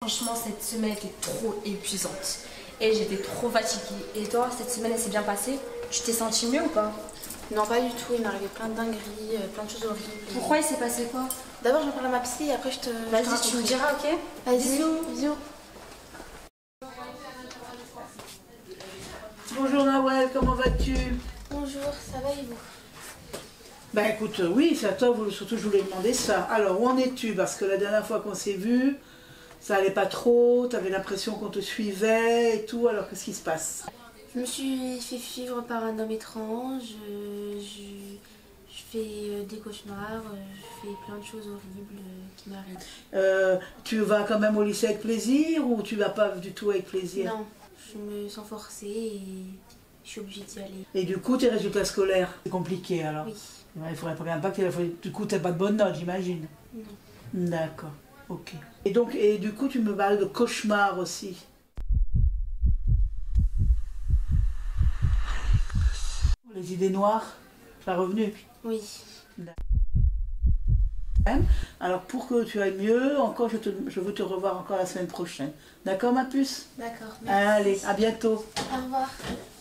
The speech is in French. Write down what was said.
Franchement, cette semaine était trop épuisante. Et j'étais trop fatiguée. Et toi, cette semaine, elle s'est bien passée? Tu t'es sentie mieux ou pas? Non, pas du tout. Il m'est arrivé plein de dingueries, plein de choses horribles. Pourquoi il s'est passé quoi? D'abord, j'en parle à ma psy et après, je te. Vas-y, tu me diras, ok? Vas-y, Bisous. bisous. Bonjour Nawel, comment vas-tu? Bonjour, ça va et vous? Ben écoute, oui, c'est à toi, surtout je voulais demander ça. Alors, où en es-tu? Parce que la dernière fois qu'on s'est vu, ça allait pas trop, tu avais l'impression qu'on te suivait et tout, alors qu'est-ce qui se passe? Je me suis fait suivre par un homme étrange, je fais des cauchemars, je fais plein de choses horribles qui m'arrivent. Tu vas quand même au lycée avec plaisir ou tu vas pas du tout avec plaisir? Non, je me sens forcée et je suis obligée d'y aller. Et du coup, tes résultats scolaires, c'est compliqué alors? Oui. Ouais, il faudrait quand même pas que du coup, tu n'as pas de bonnes notes, j'imagine. Non. D'accord, ok. Et donc, et du coup, tu me parles de cauchemars aussi. Les idées noires, ça revenu? Oui. Alors pour que tu ailles mieux, encore je veux te revoir encore la semaine prochaine. D'accord ma puce? D'accord, merci. Allez, à bientôt. Au revoir.